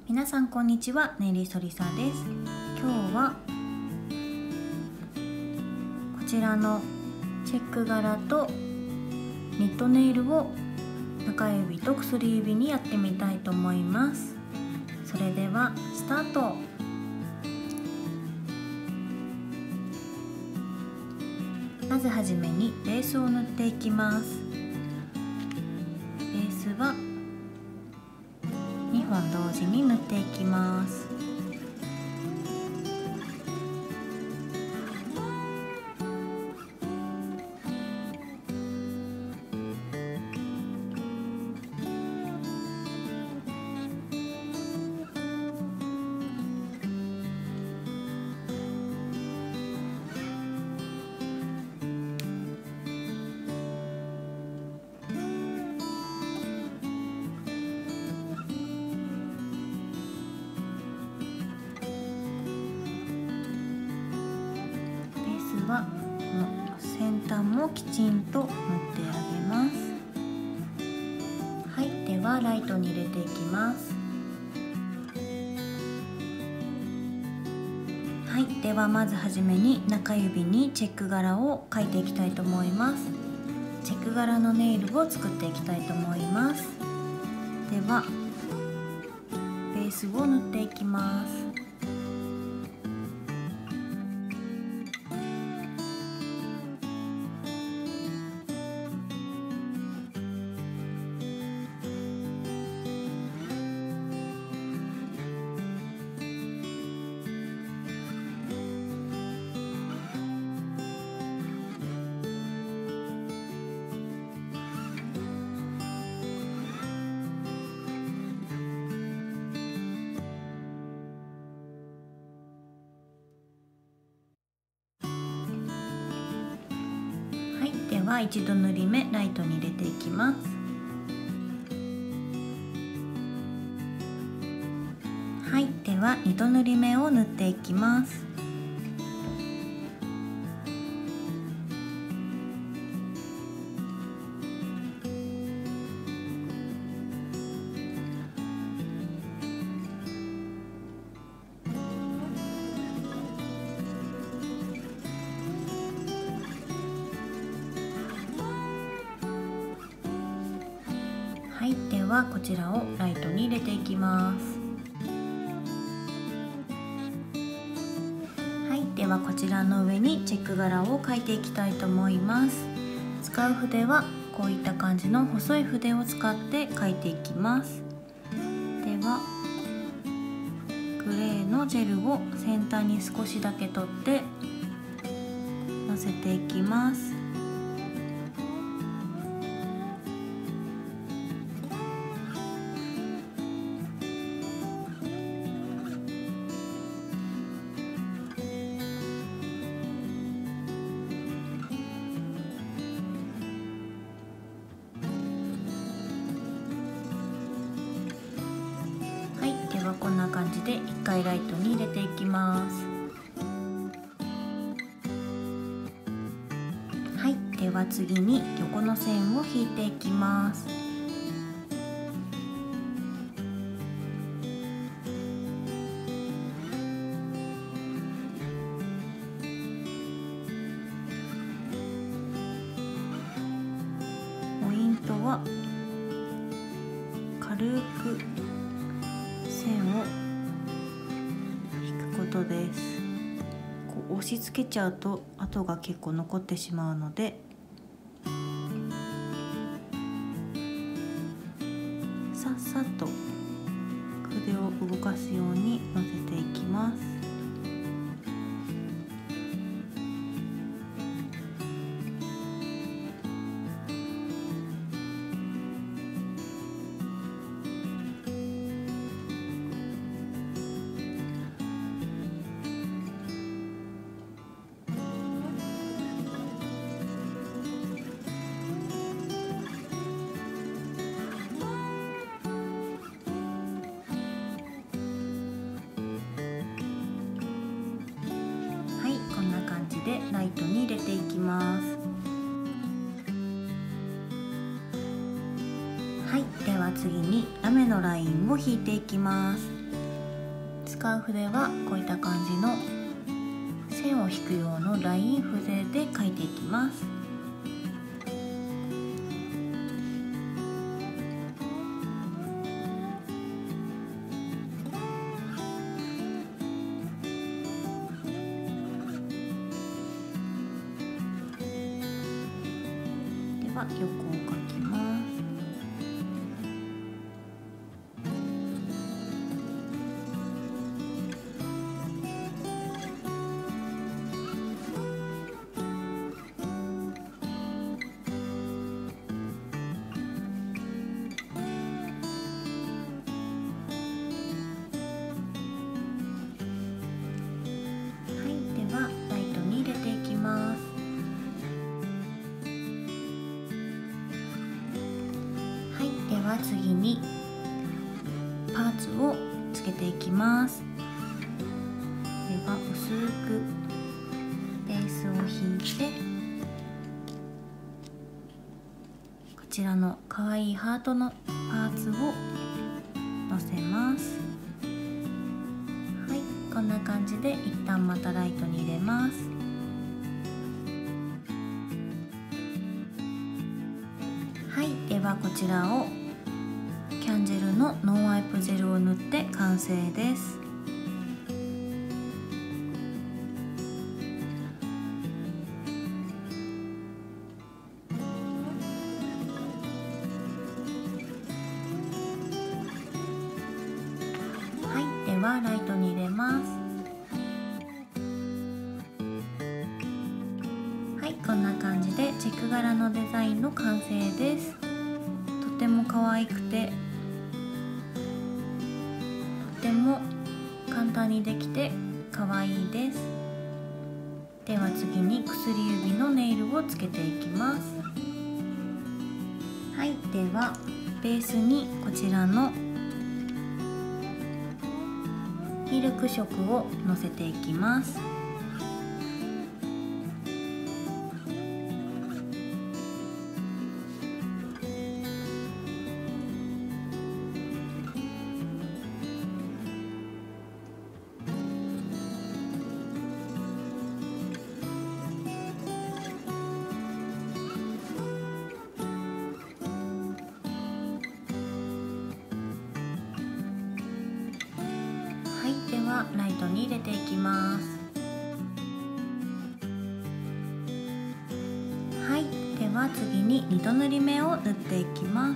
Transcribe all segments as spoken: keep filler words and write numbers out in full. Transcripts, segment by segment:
皆さんこんにちは、ネイリーソリサです。今日はこちらのチェック柄とニットネイルを中指と薬指にやってみたいと思います。それではスタート。まずはじめにベースを塗っていきます。ベースはにほん同時に塗っていきます。はこの先端もきちんと塗ってあげます。はい、ではライトに入れていきます。はい、ではまずはじめに中指にチェック柄を描いていきたいと思います。チェック柄のネイルを作っていきたいと思います。ではベースを塗っていきます。では一度塗り目ライトに入れていきます。はい、では二度塗り目を塗っていきます。はい、ではこちらをライトに入れていきます。はい、ではこちらの上にチェック柄を描いていきたいと思います。使う筆はこういった感じの細い筆を使って描いていきます。ではグレーのジェルを先端に少しだけ取ってのせていきます。こんな感じでいっかいライトに入れていきます。はい、では次に横の線を引いていきます。ポイントは軽く線を引くことです。こう押し付けちゃうと跡が結構残ってしまうので、さっさと筆を動かすようにのせていきます。でライトに入れていきます。はい、では次にラメのラインを引いていきます。 使う筆はこういった感じの線を引く用のライン筆で描いていきます。では横を描きます。では次にパーツをつけていきます。では薄くベースを引いて、こちらのかわいいハートのパーツをのせます。はい、こんな感じで一旦またライトに入れます。はい、ではこちらをキャンジェルのノンワイプジェルを塗って完成です。はい、ではライトに入れます。はい、こんな感じでチェック柄のデザインの完成です。とても可愛くてとても簡単にできて可愛いです。では次に薬指のネイルをつけていきます。はい、ではベースにこちらのミルク色をのせていきます。ではライトに入れていきます。はい、では次ににど塗り目を塗っていきます。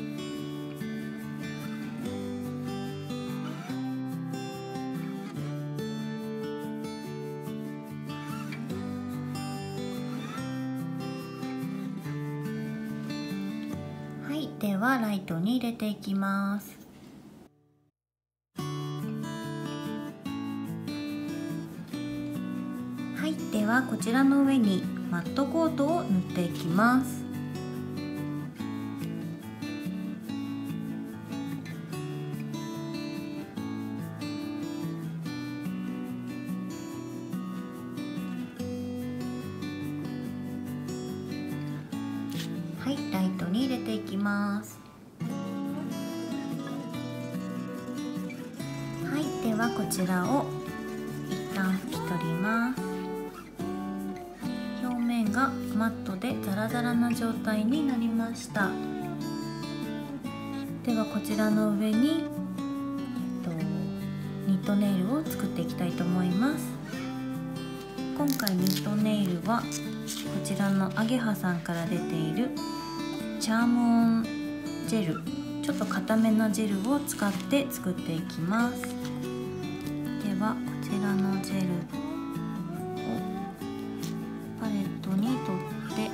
はい、ではライトに入れていきます。はい、ではこちらの上にマットコートを塗っていきます。はい、ライトに入れていきます。はい、ではこちらを一旦拭き取ります。表面がマットでザラザラな状態になりました。ではこちらの上に、えっと、ニットネイルを作っていきたいと思います。今回ニットネイルはこちらのアゲハさんから出ているチャームオンジェル、ちょっと固めなジェルを使って作っていきます。ではこちらのジェルをパレットに取って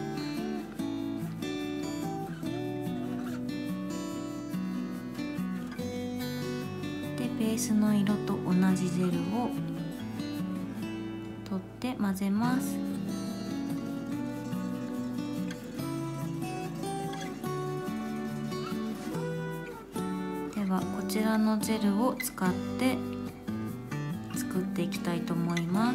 でベースの色と同じジェルを取って混ぜます。ではこちらのジェルを使って作っていきたいと思います。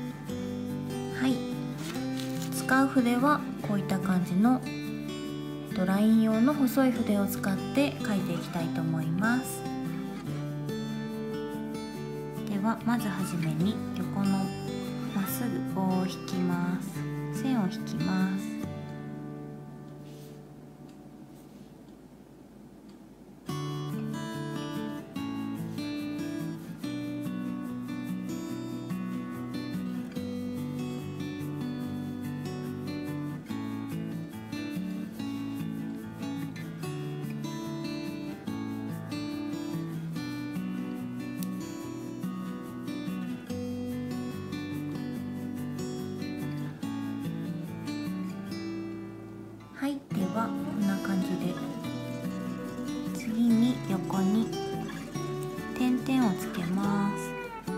はい、使う筆はこういった感じのとライン用の細い筆を使って描いていきたいと思います。ではまずはじめに横のまっすぐ棒を引きます。線を引きます。はい、ではこんな感じで次に横に点々をつけます。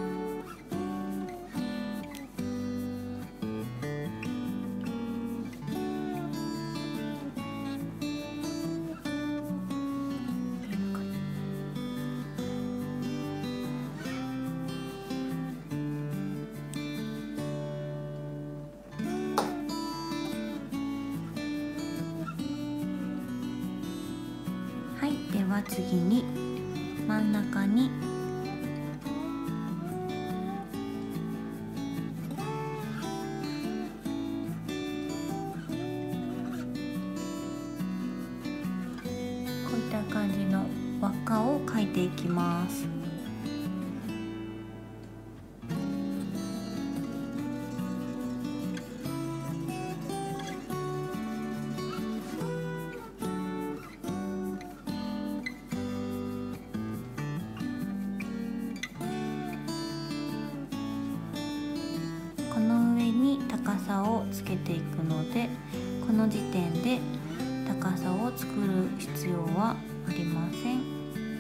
はい、では次に真ん中にこういった感じの輪っかを描いていきます。この上に高さをつけていくので、この時点で高さを作る必要はありません。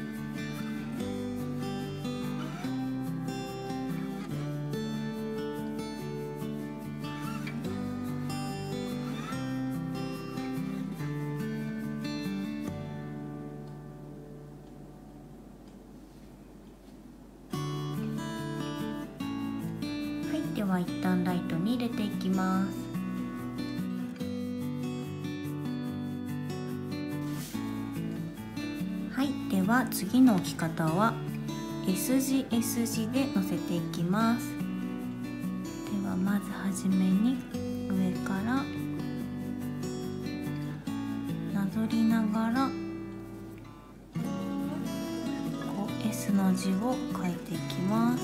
では一旦ライトに入れていきます。はい、では次の置き方は S 字 S 字でのせていきます。ではまずはじめに上からなぞりながらこう S の字を書いていきます。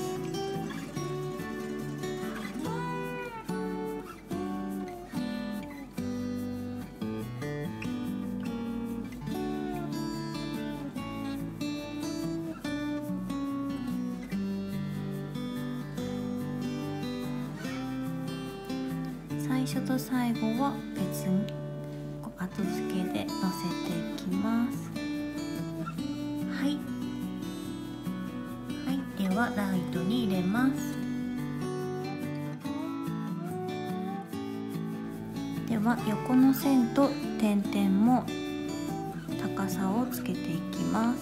最初と最後は別に後付けでのせていきます。はい、はい、ではライトに入れます。では横の線と点々も高さをつけていきます。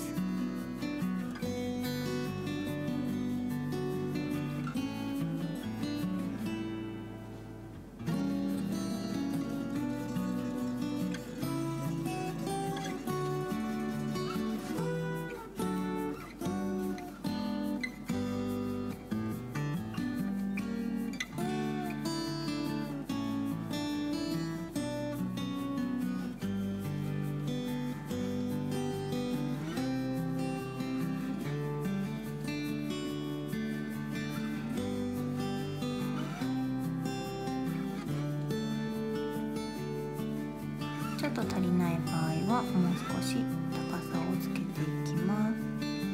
ちょっと足りない場合はもう少し高さをつけていきます。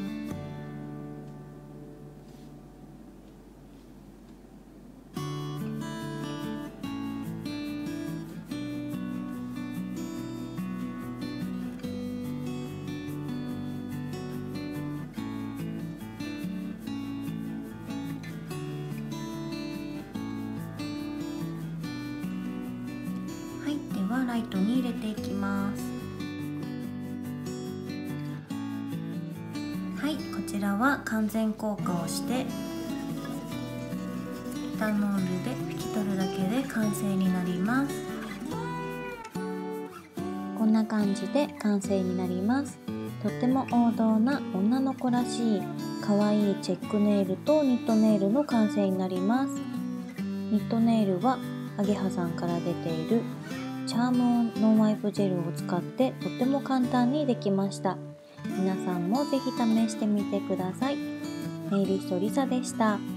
ライトに入れていきます。はい、こちらは完全硬化をしてエタノールで拭き取るだけで完成になります。ここんな感じで完成になります。とっても王道な女の子らしい可愛いチェックネイルとニットネイルの完成になります。ニットネイルはアゲハさんから出ているチャームオンノンワイプジェルを使ってとっても簡単にできました。皆さんもぜひ試してみてください。ネイリストリサでした。